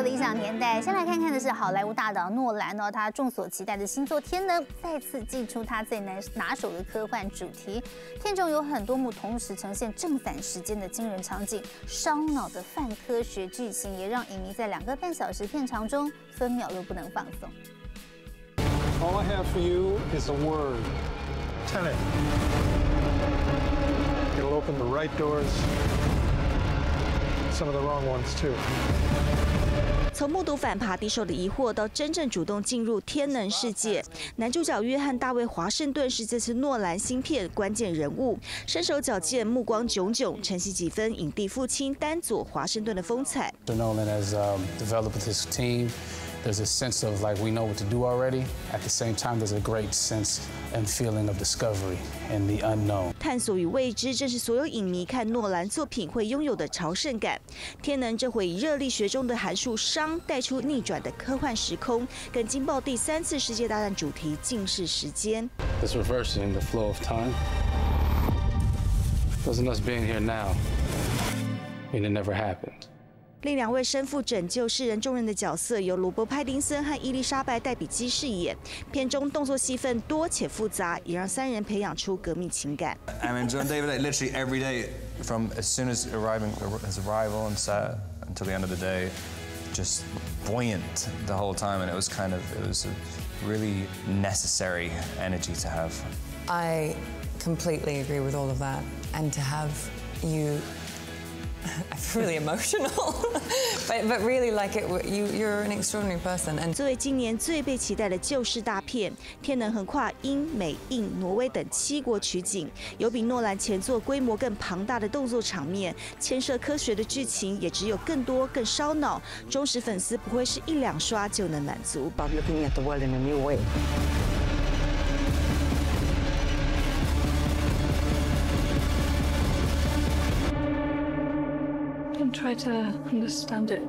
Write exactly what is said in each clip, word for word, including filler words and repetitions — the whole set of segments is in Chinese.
的理想年代，先来看看的是好莱坞大导诺兰哦，他众所期待的新作《天能》再次祭出他最拿拿手的科幻主题。片中有很多幕同时呈现正反时间的惊人场景，烧脑的泛科学剧情也让影迷在两个半小时片长中分秒都不能放松。 All I have for you is a word. Tenet. It'll open the right doors. Some of the wrong ones too. 从目睹反扒敌手的疑惑到真正主动进入天能世界，男主角约翰·大卫·华盛顿是这次诺兰新片关键人物，身手矫健，目光炯炯，承袭几分影帝父亲丹佐·华盛顿的风采。 Nolan has um, developed with his team. There's a sense of like we know what to do already. At the same time, there's a great sense and feeling of discovery and the unknown. 探索与未知，正是所有影迷看诺兰作品会拥有的朝圣感。天能这回以热力学中的函数熵带出逆转的科幻时空，更惊爆第三次世界大战主题竟是时间。 It's reversing the flow of time. Doesn't us being here now mean it never happened? 另两位身负拯救世人重任的角色由罗伯·派丁森和伊丽莎白·戴比基饰演。片中动作戏份多且复杂，也让三人培养出革命情感。 I mean, John David, like, literally every day, from as soon as arriving, his arrival on set until the end of the day, just buoyant the whole time, and it was kind of, it was a really necessary energy to have. I completely agree with all of that, and to have you. I'm really emotional, but but really like it. You you're an extraordinary person. And 作为今年最被期待的救世大片，《天能》横跨英、美、印、挪威等七国取景，有比诺兰前作规模更庞大的动作场面，牵涉科学的剧情也只有更多、更烧脑。忠实粉丝不会是一两刷就能满足。 About looking at the world in a new way. Try to understand it.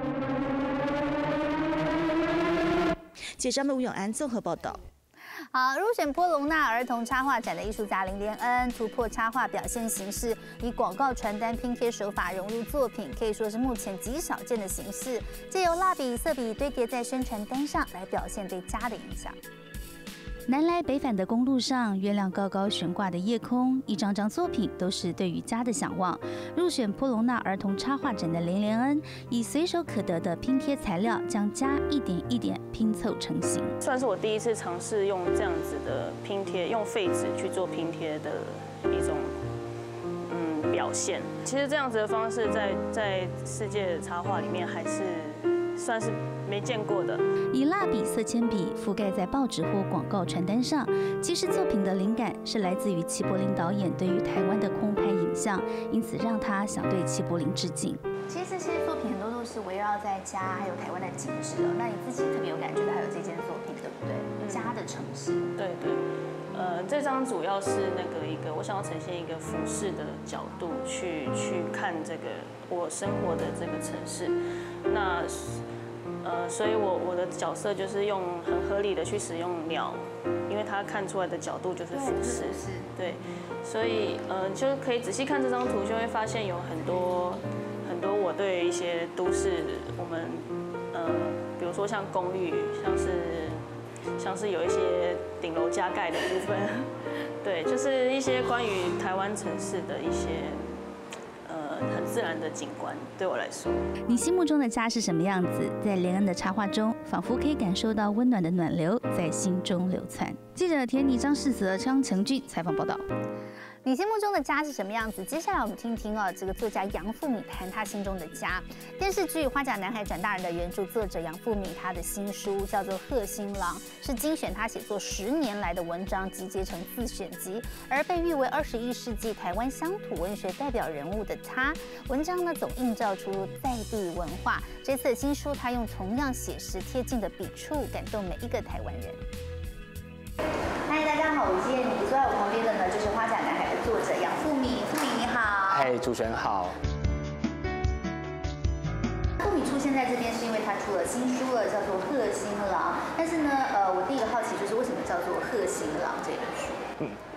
记者吴永安综合报道。 好，入选波隆纳儿童插画展的艺术家林连恩突破插画表现形式，以广告传单拼贴手法融入作品，可以说是目前极少见的形式，借由蜡笔、色笔堆叠在宣传单上来表现对家的影响。南来北返的公路上，月亮高高悬挂的夜空，一张张作品都是对于家的向往。入选波隆纳儿童插画展的林连恩，以随手可得的拼贴材料，将家一点一点拼凑成型。 算是我第一次尝试用这样子的拼贴，用废纸去做拼贴的一种嗯表现。其实这样子的方式在，在世界插画里面还是算是没见过的。 以蜡笔、色铅笔覆盖在报纸或广告传单上，其实作品的灵感是来自于齐柏林导演对于台湾的空拍影像，因此让他想对齐柏林致敬。其实这些作品很多都是围绕在家还有台湾的景致哦。那你自己特别有感觉的还有这件作品，对不对？嗯、家的城市。 对对。呃，这张主要是那个一个，我想要呈现一个俯视的角度去去看这个我生活的这个城市。那呃，所以我我的角色就是用很合理的去使用鸟，因为它看出来的角度就是俯视，对，所以呃，就可以仔细看这张图，就会发现有很多很多我对一些都市，我们呃，比如说像公寓，像是像是有一些顶楼加盖的部分，对，就是一些关于台湾城市的一些。很自然的景观，对我来说， 你心目中的家是什么样子？在连恩的插画中，仿佛可以感受到温暖的暖流在心中流窜。记者田妮、张世泽、张成俊采访报道。你心目中的家是什么样子？接下来我们听听哦，这个作家杨富米谈他心中的家。电视剧《花甲男孩转大人》的原著作者杨富米，他的新书叫做《贺新郎》，是精选他写作十年来的文章集结成自选集，而被誉为二十一世纪台湾乡土文学代表人物的他，文章呢总映照出在地文化。这次的新书，他用同样写实贴近的笔触，感动每一个台湾人。嗨，大家好，我是燕妮，坐在我旁边的呢就是《花甲男孩》的作者杨富米。富米你好。 嗨，主持人好。 富米出现在这边是因为他出了新书了，叫做《贺新郎》。但是呢，呃，我第一个好奇就是为什么叫做《贺新郎》这本书？ 嗯，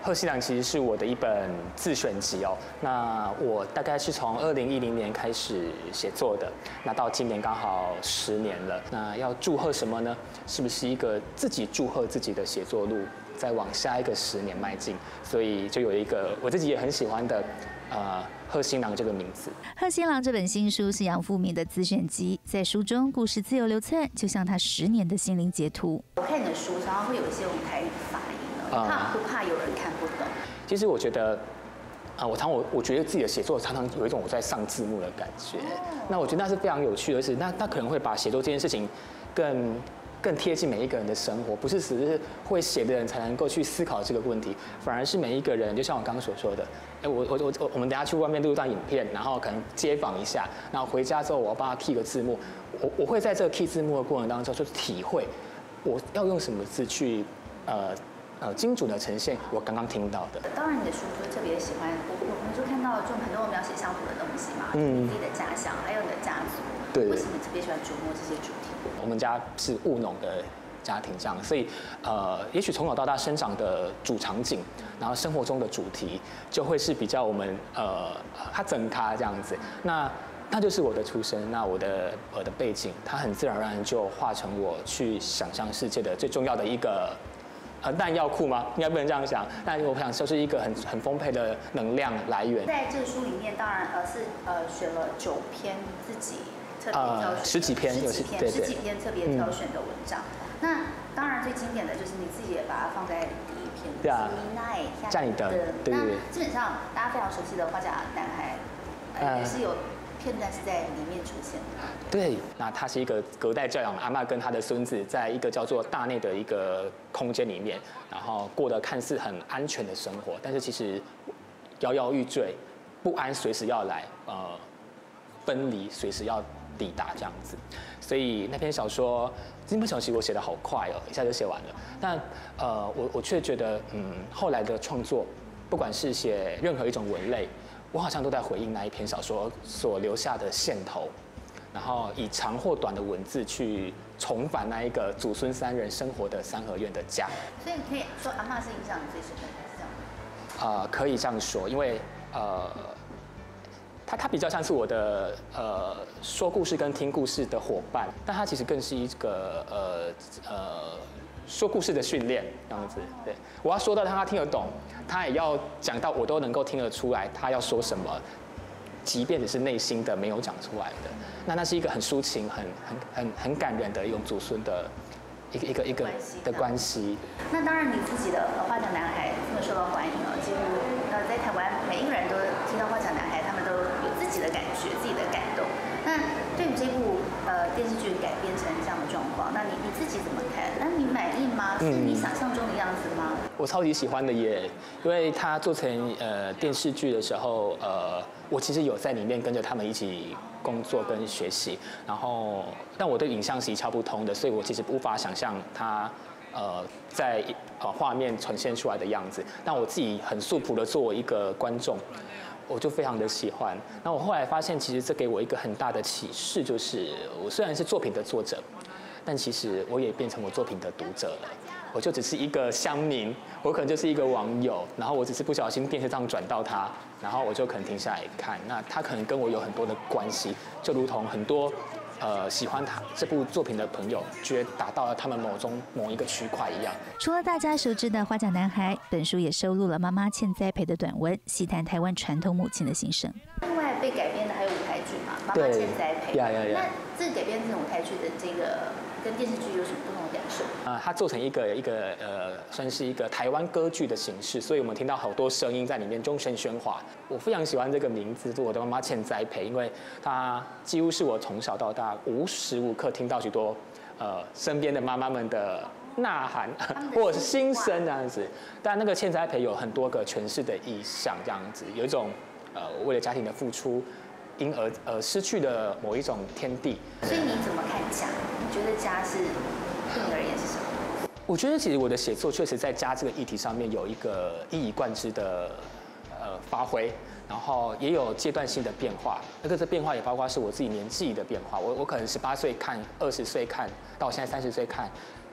贺新郎其实是我的一本自选集哦。那我大概是从二零一零年开始写作的，那到今年刚好十年了。那要祝贺什么呢？是不是一个自己祝贺自己的写作路，再往下一个十年迈进？所以就有一个我自己也很喜欢的，呃。贺新郎这个名字， 贺新郎这本新书是杨富明的自选集，在书中故事自由流窜，就像他十年的心灵截图。我看你的书常常会有一些用台语发音呢，怕不怕有人看不懂？ 其实我觉得，啊，我常我我觉得自己的写作常常有一种我在上字幕的感觉。那我觉得那是非常有趣的事，那那可能会把写作这件事情更。更贴近每一个人的生活，不是只是会写的人才能够去思考这个问题，反而是每一个人，就像我刚刚所说的，哎，我我我我们等下去外面录一段影片，然后可能街访一下，然后回家之后我要帮他 key 个字幕，我我会在这个 key 字幕的过程当中就体会我要用什么字去呃呃精准的呈现我刚刚听到的。 当然，你的书就特别喜欢，我我们就看到就很多描写乡土的东西嘛，嗯，你自己的家乡，还有你的家族， 对， 为什么特别喜欢琢磨这些主题？ 我们家是务农的家庭，这样，所以呃，也许从小到大生长的主场景，然后生活中的主题，就会是比较我们呃，它整咖这样子。那那就是我的出身，那我的我的背景，它很自然而然就化成我去想象世界的最重要的一个呃弹药库吗？应该不能这样想，但我想就是一个很很丰沛的能量来源。 在这个书里面，当然呃是呃选了九篇自己。特别挑选呃十几篇， 十几篇， 对对十几篇特别挑选的文章。嗯、那当然最经典的就是你自己也把它放在第一篇， 对啊， 家里的，对对对。 那基本上大家非常熟悉的花甲男孩，呃，也是有片段是在里面出现的。 对，那他是一个隔代教养，阿嬷跟他的孙子在一个叫做大内的一个空间里面，然后过得看似很安全的生活，但是其实摇摇欲坠，不安随时要来，呃，分离随时要抵达这样子。所以那篇小说，这篇小说我写得好快哦，一下就写完了。但呃，我我却觉得，嗯，后来的创作，不管是写任何一种文类，我好像都在回应那一篇小说所留下的线头，然后以长或短的文字去重返那一个祖孙三人生活的三合院的家。 所以你可以说阿嬷是影响你最深的，是这样吗？ 呃，可以这样说，因为呃。他他比较像是我的呃说故事跟听故事的伙伴，但他其实更是一个呃呃说故事的训练这样子。对，我要说到他听得懂，他也要讲到我都能够听得出来他要说什么，即便只是内心的没有讲出来的，那那是一个很抒情、很很很很感人的一种祖孙的一个一个一个的关系。 那当然，你自己的《花甲男孩》这么受到欢迎哦，几乎呃在台湾每一个人都听到《花甲男孩》，他们都有自己的感觉、自己的感动。那对于这部呃电视剧改编成这样的状况，那你你自己怎么看？那你满意吗？是你想象中的样子吗？ 我超级喜欢的耶，因为它做成呃电视剧的时候，呃，我其实有在里面跟着他们一起工作跟学习，然后但我对影像是一窍不通的，所以我其实无法想象它呃在呃画面呈现出来的样子。但我自己很素朴的作为一个观众，我就非常的喜欢。那我后来发现，其实这给我一个很大的启示，就是我虽然是作品的作者，但其实我也变成我作品的读者了。我就只是一个乡民，我可能就是一个网友，然后我只是不小心电视上转到他，然后我就可能停下来看，那他可能跟我有很多的关系，就如同很多呃喜欢他这部作品的朋友，觉得打到了他们某中某一个区块一样。 除了大家熟知的《花甲男孩》，本书也收录了妈妈欠栽培的短文，细谈台湾传统母亲的心声。另外被改编的还有舞台剧嘛，妈妈欠栽培。 呀呀呀！ 那这改编成舞台剧的这个跟电视剧有什么不同的感受？ 啊，它做成一个一个呃，算是一个台湾歌剧的形式，所以我们听到好多声音在里面，钟声喧哗。我非常喜欢这个名字，我的妈妈欠栽培，因为它几乎是我从小到大无时无刻听到许多呃身边的妈妈们的呐喊或者是心声这样子。但那个欠栽培有很多个诠释的意象，这样子有一种呃为了家庭的付出，因而呃失去了某一种天地。 所以你怎么看家？你觉得家是对你而言是什么？ 我觉得其实我的写作确实在家这个议题上面有一个一以贯之的呃发挥，然后也有阶段性的变化。那个这变化也包括是我自己年纪的变化。我我可能十八岁看，二十岁看，到现在三十岁看，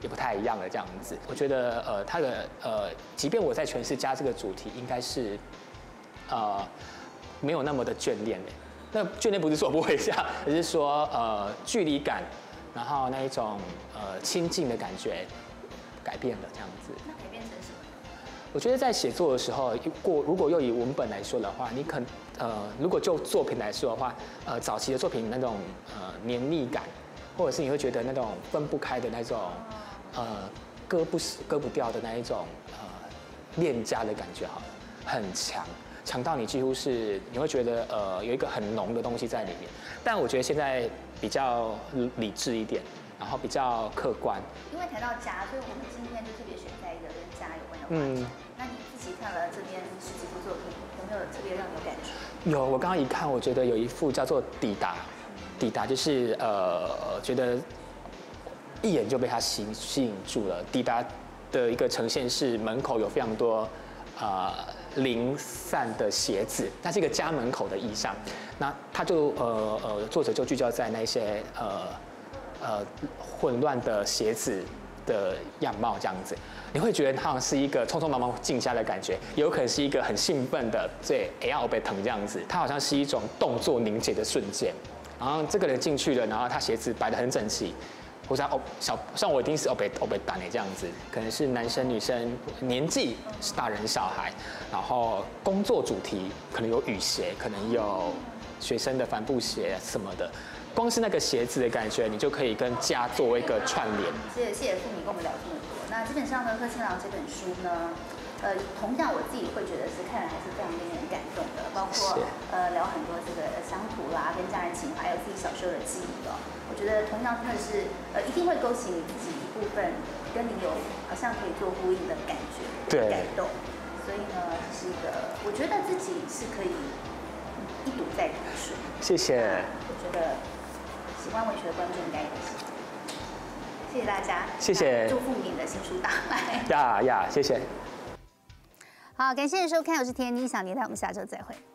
也不太一样了这样子。我觉得呃，他的呃，即便我在诠释家这个主题，应该是呃没有那么的眷恋的。那眷恋不是说不回家，而是说呃距离感，然后那一种呃亲近的感觉改变了这样子。 那改变成什么？ 我觉得在写作的时候，过如果又以文本来说的话，你可呃如果就作品来说的话，呃早期的作品那种呃黏腻感，或者是你会觉得那种分不开的那种呃割不割不掉的那一种呃恋家的感觉哈，很强。强到你几乎是你会觉得呃有一个很浓的东西在里面，但我觉得现在比较理智一点，然后比较客观。 因为谈到家，所以我们今天就特别选在一个跟家有关的话题。嗯，那你自己看了这边十几部作品，有没有特别让你有感觉？ 有，我刚刚一看，我觉得有一幅叫做《抵达》，抵达就是呃觉得一眼就被它吸吸引住了。抵达的一个呈现是门口有非常多呃。零散的鞋子，那是一个家门口的意象。那他就呃呃，作者就聚焦在那些呃呃混乱的鞋子的样貌这样子，你会觉得他好像是一个匆匆忙忙进家的感觉，也有可能是一个很兴奋的对 A R 被疼这样子。它好像是一种动作凝结的瞬间，然后这个人进去了，然后他鞋子摆得很整齐。或者哦小像我一定是哦被哦被打的这样子，可能是男生女生年纪是大人小孩，然后工作主题可能有雨鞋，可能有学生的帆布鞋什么的，光是那个鞋子的感觉，你就可以跟家作为一个串联。 谢谢谢谢傅明跟我们聊这么多。那基本上呢，贺青郎这本书呢，呃，同样我自己会觉得是看了还是非常令人感动的，包括呃聊很多这个乡土啦，跟家人情怀，还有自己小时候的记忆哦。我觉得同样真的是呃一定会勾起你自己一部分跟你有好像可以做呼应的感觉， 对， 感动。所以呢，这是一个我觉得自己是可以一读再读的书。 谢谢。 我觉得喜欢文学的观众应该也是。谢谢大家， 谢谢。 祝福你的新书大卖。 呀呀，谢谢。 好，感谢收看，我是田妮小妮，我们下周再会。